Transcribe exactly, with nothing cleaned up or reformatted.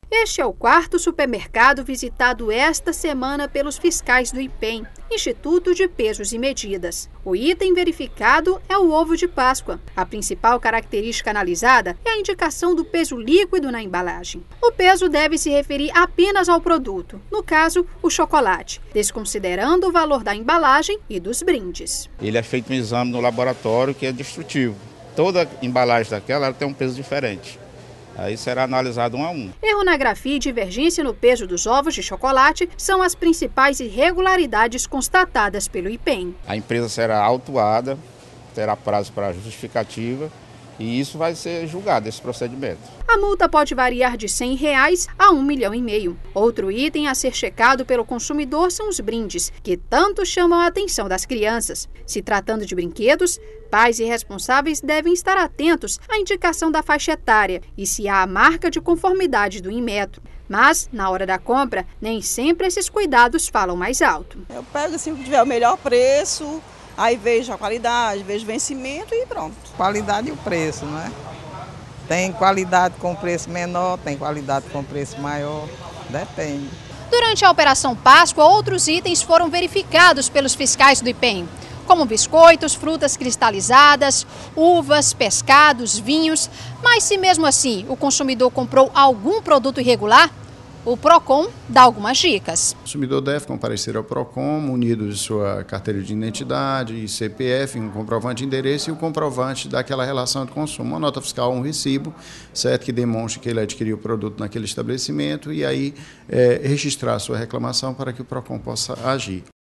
Este é o quarto supermercado visitado esta semana pelos fiscais do IPEM, Instituto de Pesos e Medidas. O item verificado é o ovo de Páscoa. A principal característica analisada é a indicação do peso líquido na embalagem. O peso deve se referir apenas ao produto, no caso, o chocolate, desconsiderando o valor da embalagem e dos brindes. Ele é feito um exame no laboratório que é destrutivo. Toda embalagem daquela ela tem um peso diferente. Aí será analisado um a um. Erro na grafia e divergência no peso dos ovos de chocolate são as principais irregularidades constatadas pelo IPEM. A empresa será autuada, terá prazo para justificativa e isso vai ser julgado, esse procedimento. A multa pode variar de cem reais a um milhão e meio. Outro item a ser checado pelo consumidor são os brindes, que tanto chamam a atenção das crianças. Se tratando de brinquedos, pais e responsáveis devem estar atentos à indicação da faixa etária e se há a marca de conformidade do Inmetro. Mas, na hora da compra, nem sempre esses cuidados falam mais alto. Eu pego assim, se tiver o melhor preço, aí vejo a qualidade, vejo o vencimento e pronto. Qualidade e o preço, né? Tem qualidade com preço menor, tem qualidade com preço maior, depende. Durante a Operação Páscoa, outros itens foram verificados pelos fiscais do IPEM, como biscoitos, frutas cristalizadas, uvas, pescados, vinhos. Mas se mesmo assim o consumidor comprou algum produto irregular, o PROCON dá algumas dicas. O consumidor deve comparecer ao PROCON munido de sua carteira de identidade, C P F, um comprovante de endereço e o comprovante daquela relação de consumo, uma nota fiscal, um recibo, certo, que demonstre que ele adquiriu o produto naquele estabelecimento e aí é, registrar a sua reclamação para que o PROCON possa agir.